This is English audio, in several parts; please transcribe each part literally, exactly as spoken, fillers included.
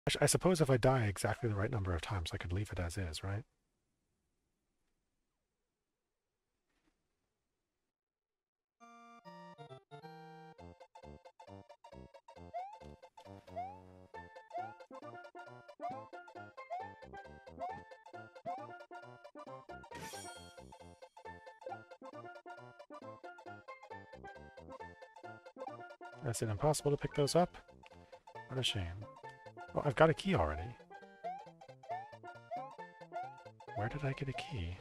I suppose if I die exactly the right number of times, I could leave it as is, right? Is it impossible to pick those up? What a shame. Oh, I've got a key already. Where did I get a key?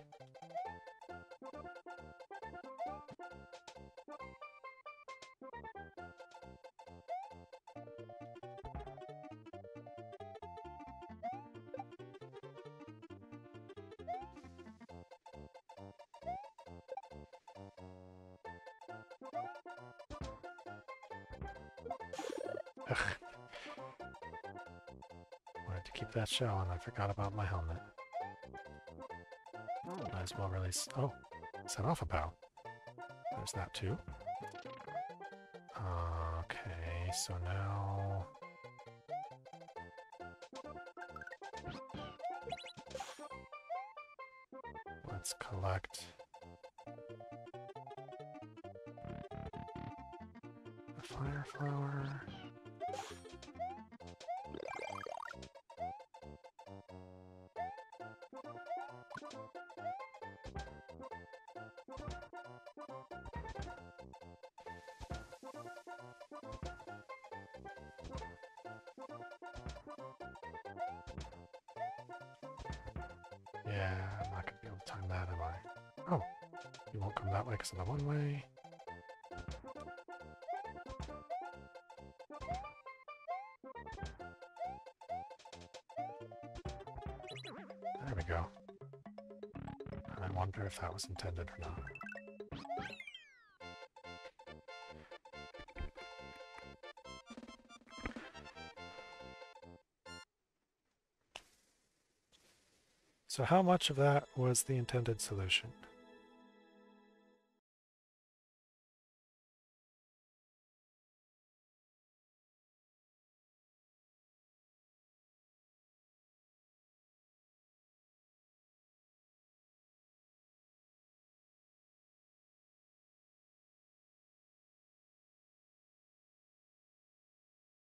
Ugh. Wanted to keep that shell and I forgot about my helmet. Might as well release... Oh, set off a bow. There's that too. Okay, so now... Let's collect... the fire flower... Yeah, I'm not going to be able to time that, am I? Oh, you won't come that way because of the one-way. There we go. I wonder if that was intended or not. So how much of that was the intended solution?